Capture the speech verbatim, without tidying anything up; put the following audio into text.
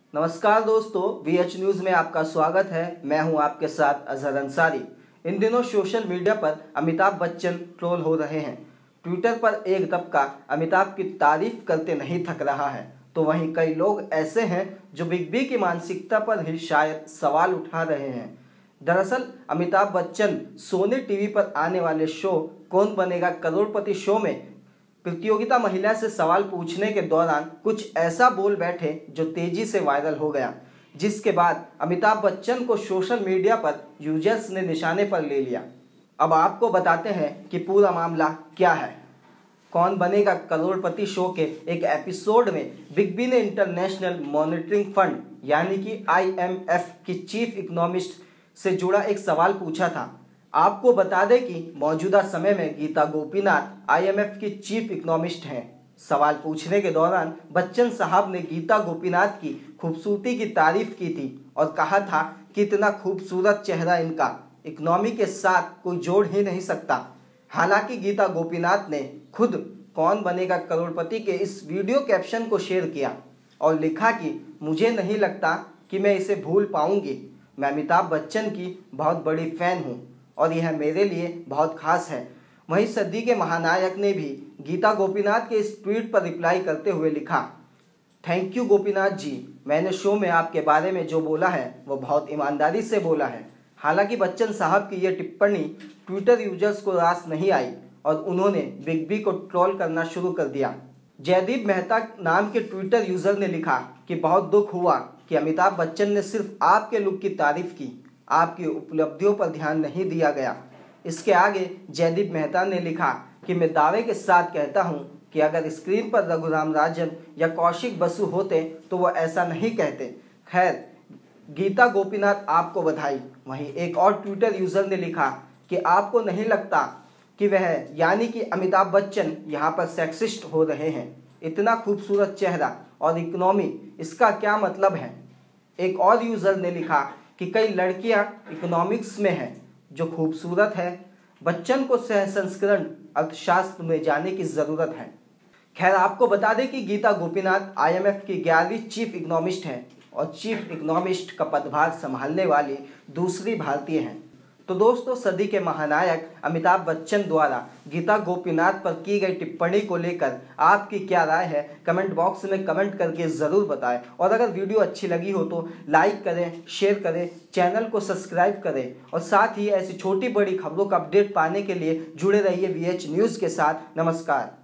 नमस्कार दोस्तों, VH news में आपका स्वागत है। मैं हूं आपके साथ अजहर अंसारी। इन दिनों सोशल मीडिया पर अमिताभ बच्चन ट्रोल हो रहे हैं। ट्विटर पर एक तबका अमिताभ की तारीफ करते नहीं थक रहा है, तो वहीं कई लोग ऐसे हैं जो बिग बी की मानसिकता पर ही शायद सवाल उठा रहे हैं। दरअसल अमिताभ बच्चन सोनी टीवी पर आने वाले शो कौन बनेगा करोड़पति शो में प्रतियोगिता महिला से सवाल पूछने के दौरान कुछ ऐसा बोल बैठे जो तेजी से वायरल हो गया, जिसके बाद अमिताभ बच्चन को सोशल मीडिया पर यूजर्स ने निशाने पर ले लिया। अब आपको बताते हैं कि पूरा मामला क्या है। कौन बनेगा करोड़पति शो के एक एपिसोड में बिग बी ने इंटरनेशनल मॉनिटरिंग फंड यानी कि आई एम एफ की चीफ इकोनॉमिस्ट से जुड़ा एक सवाल पूछा था। आपको बता दें कि मौजूदा समय में Gita Gopinath I M F की चीफ इकोनॉमिस्ट हैं। सवाल पूछने के दौरान बच्चन साहब ने गीता गोपीनाथ की खूबसूरती की तारीफ की थी और कहा था कि इतना खूबसूरत चेहरा इनका इकोनॉमी के साथ कोई जोड़ ही नहीं सकता। हालांकि गीता गोपीनाथ ने खुद कौन बनेगा करोड़पति के इस वीडियो कैप्शन को शेयर किया और लिखा कि मुझे नहीं लगता कि मैं इसे भूल पाऊंगी। मैं अमिताभ बच्चन की बहुत बड़ी फैन हूँ और यह मेरे लिए बहुत खास है। वहीं सदी के महानायक ने भी गीता गोपीनाथ के इस ट्वीट पर रिप्लाई करते हुए लिखा, थैंक यू गोपीनाथ जी, मैंने शो में आपके बारे में जो बोला है वो बहुत ईमानदारी से बोला है। हालांकि बच्चन साहब की यह टिप्पणी ट्विटर यूजर्स को रास नहीं आई और उन्होंने बिग बी को ट्रोल करना शुरू कर दिया। जयदीप मेहता नाम के ट्विटर यूजर ने लिखा कि बहुत दुख हुआ कि अमिताभ बच्चन ने सिर्फ आपके लुक की तारीफ की, आपकी उपलब्धियों पर ध्यान नहीं दिया गया। इसके आगे जयदीप मेहता ने लिखा कि मैं दावे के साथ कहता हूं कि अगर स्क्रीन पर रघुराम राजन या कौशिक बसु होते तो वो ऐसा नहीं कहते। खैर, गीता गोपीनाथ आपको बधाई। वहीं एक और ट्विटर यूजर ने लिखा कि आपको नहीं लगता कि वह यानी कि अमिताभ बच्चन यहाँ पर सेक्सिस्ट हो रहे हैं। इतना खूबसूरत चेहरा और इकोनॉमी, इसका क्या मतलब है। एक और यूजर ने लिखा कि कई लड़कियां इकोनॉमिक्स में हैं जो खूबसूरत है। बच्चन को सह संस्करण अर्थशास्त्र में जाने की जरूरत है। खैर, आपको बता दें कि Gita Gopinath I M F की ग्यारहवीं चीफ इकोनॉमिस्ट हैं और चीफ इकोनॉमिस्ट का पदभार संभालने वाली दूसरी भारतीय हैं। तो दोस्तों, सदी के महानायक अमिताभ बच्चन द्वारा गीता गोपीनाथ पर की गई टिप्पणी को लेकर आपकी क्या राय है, कमेंट बॉक्स में कमेंट करके ज़रूर बताएं। और अगर वीडियो अच्छी लगी हो तो लाइक करें, शेयर करें, चैनल को सब्सक्राइब करें और साथ ही ऐसी छोटी बड़ी खबरों का अपडेट पाने के लिए जुड़े रहिए वीएच न्यूज़ के साथ। नमस्कार।